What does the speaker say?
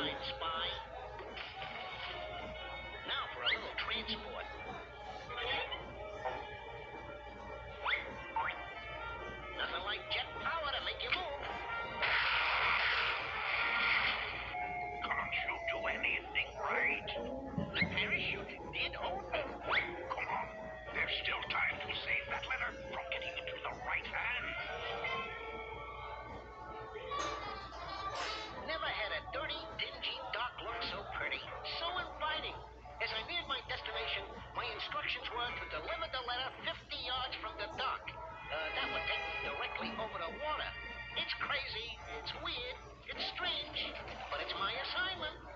clandestine spy. Now for a little transport. Nothing like jet power to make you move. Can't you do anything right? The parachute did open. Come on. There's still time to save that letter from getting into the right hands. Never had a dirty, dingy dock look so pretty, so inviting. As I neared my destination, my instructions were to deliver the letter 50 yards from the dock. That would take me directly over the water. It's crazy, it's weird, it's strange, but it's my assignment.